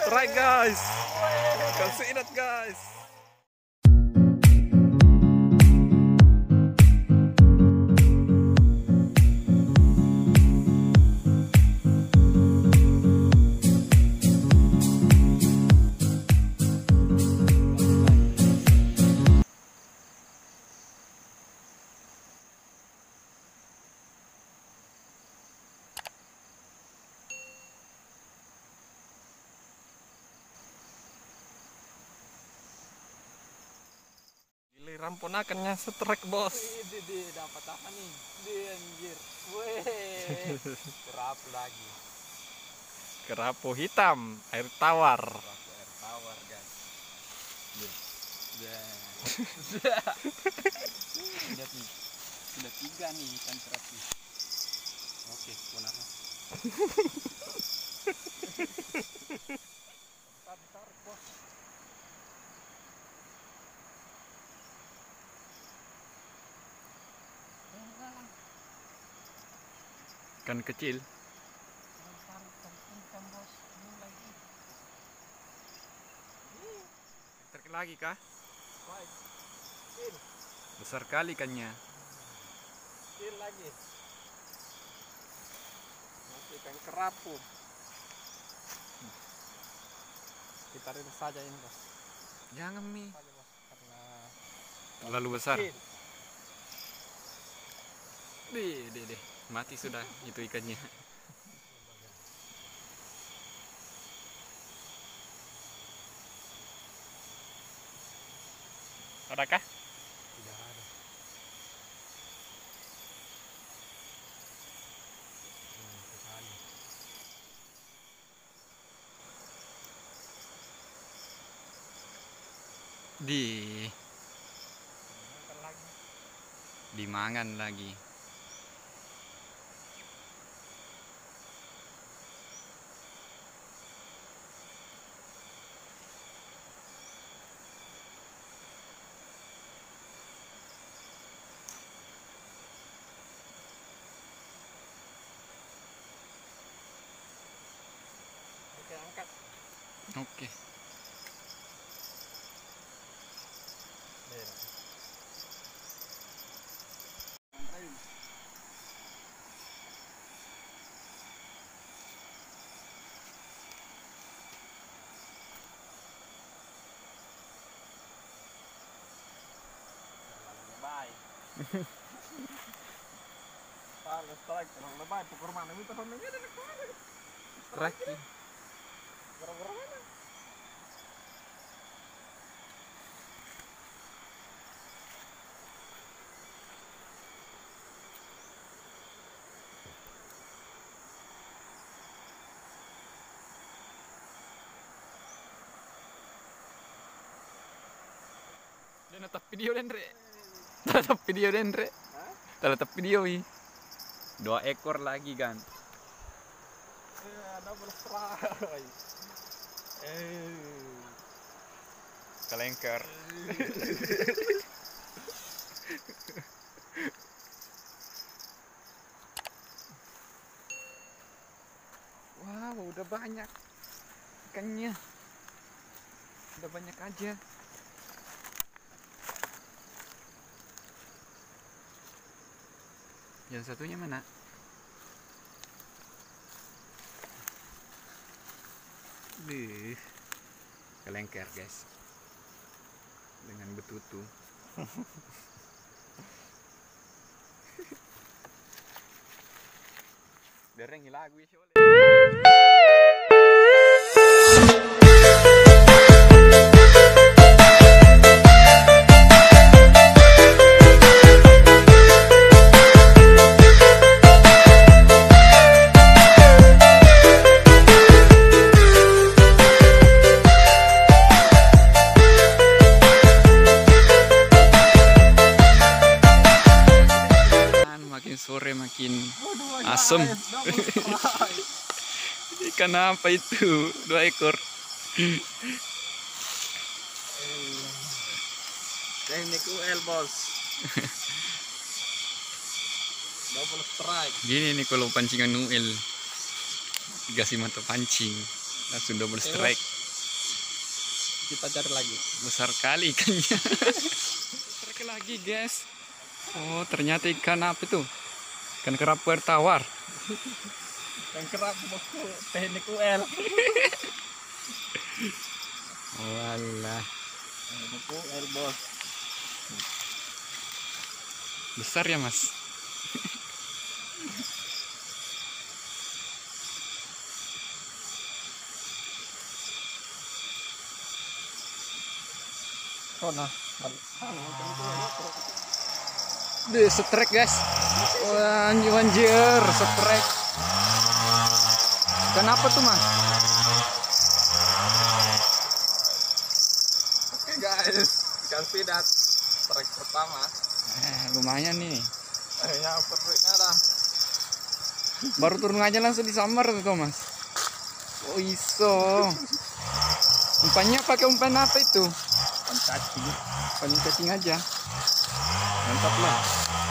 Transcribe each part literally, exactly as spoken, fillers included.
strike guys. Kasih ingat guys. Ramponakannya setrek bos. Di, di, dapat apa nih? Di anjir. Weh. Kerapu lagi. Kerapu hitam, air tawar. Kerapu air tawar guys. Ya. Lihat nih. Sudah tiga nih ikan kerapu. Oke, punahnya. Besar-besar bos. Ikan kecil. Tarik lagi kah? Besar kali ikannya. Kecil lagi. Masih ikan kerapu. Kita rinse saja ini bos. Jangan mi. Saja, bos. Karena Terlalu besar. kecil. Deh, deh, deh. Mati sudah itu ikannya. Adakah? Tidak ada. Hmm, sekali. Di Makan lagi. dimangan lagi. Oke, angkat. Oke. Lebay. Kalau strike terlalu lebay, pukul mana itu tahun ini ada kemana? Strike. Gara-gara mana? Dan tetap video dan re. Tetap video dan re. Tetap video i. Dua ekor lagi kan. Eh, double strike. Eh. Kelengker. Wow, udah banyak ikannya. Udah banyak aja. Yang satunya mana? Nih, kelengker guys. Dengan betutu. Dereng hilagu ya oleh. Sore makin asem. Ikan apa itu? Dua ekor. Teknik U L bos. Double strike. Gini nih kalau pancingan U L, dikasih mata pancing langsung double strike. Kita cari lagi. Besar kali ikannya. Trek lagi guys. Oh ternyata ikan apa itu? Ikan kerapu air tawar. Yang kerap buku teknik U L. Walah. Buku U L bos. Besar ya mas. Oh nah. Deh setrek guys. Wah anjir anjir setrek. Kenapa tuh mas? Oke guys, ikan sidat strike pertama. Eh, lumayan nih. Akhirnya perutnya dah. Baru turun aja langsung disambar tuh mas. Oh iso. Umpannya pakai umpan apa itu? Umpan cacing. Paling cacing aja. Mantap lah.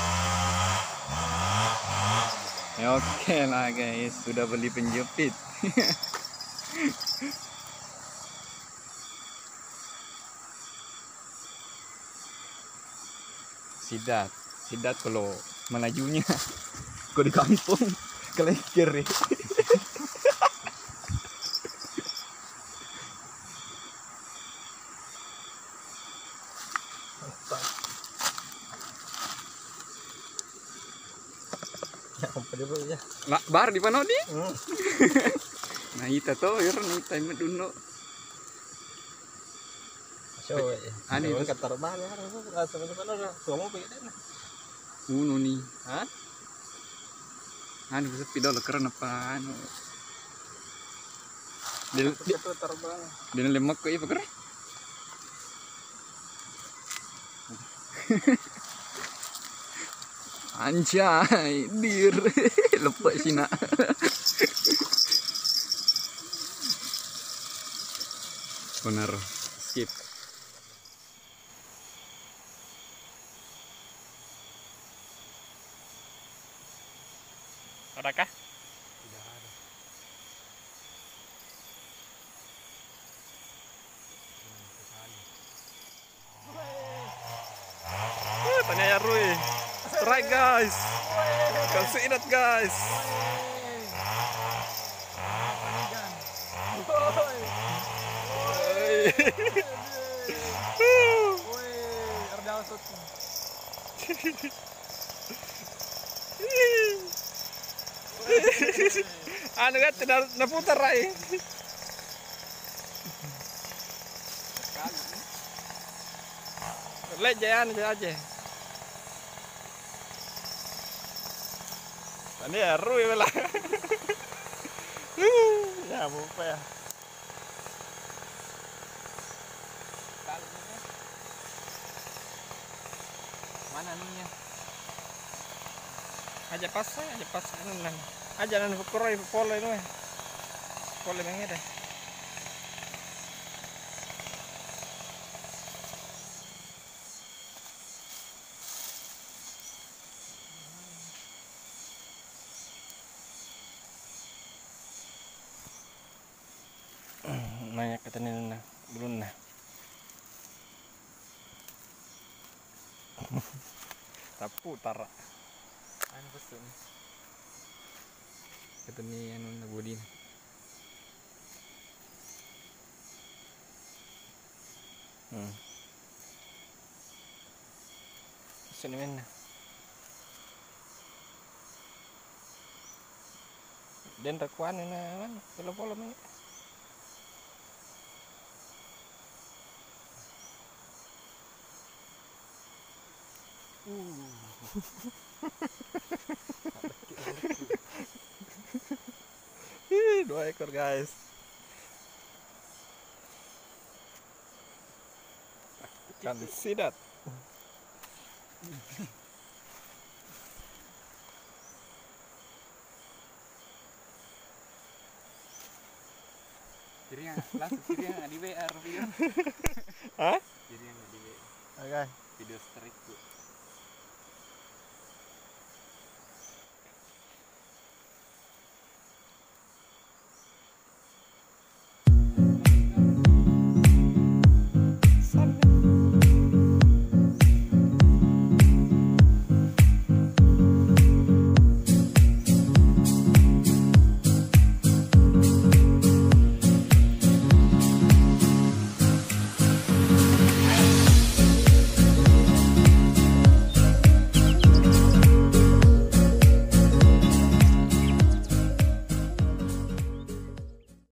Ya oke lah guys, sudah beli penjepit. Sidat, sidat kalau melajunya, kok di kampung kelekir ya. Ya ampun dulu ya. Lah, bar di mana di? Hmm. Nah ita tuh, ya nih time dulu. So, Ani ini itu kata terbang ya, rasa macam mana? Semua begini. uno nih. Hah? Anu bisa pidol keren apa anu. Dia dia, Itu terbang. dia lemak kok iya peker. Anjay, dir lepas sih nak. Benar, skip. Adakah? Tidak ada. Tanya ya Rui. Strike guys. Kasih ingat guys. Anu kan tidak naputar rai. Lejan aja. Ini ya Rui lah. Ya apa ya? Mana anunya? Aja pas aja pas anu nan. Aja nan kuroy polo itu. Polo yang ada. Banyak katanya nah, belum nah. Tapu tara. Anu pesen. Kata ni anu na bodin. Hmm. Sini mana? Dan rekuan ini kan, polo-polo ni. Uh. Dua ekor guys. Ikan sidat. Kirinya langsung kirinya di W R video. Hah? Kirinya di W R Oke. video strike.